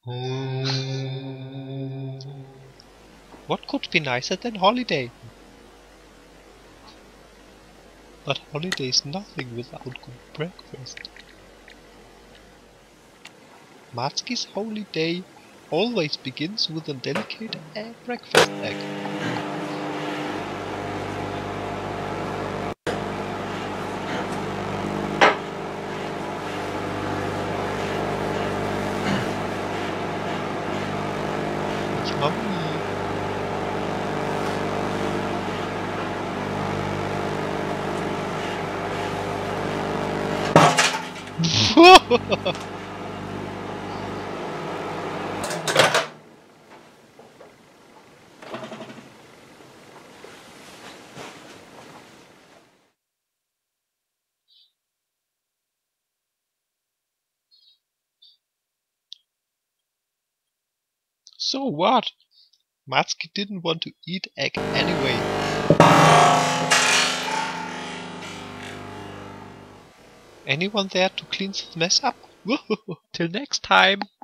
What could be nicer than holiday? But holiday is nothing without good breakfast. Matzci's holy day always begins with a delicate breakfast egg. It's yummy. So what? Matzci didn't want to eat egg anyway. Anyone there to clean this mess up? Till next time!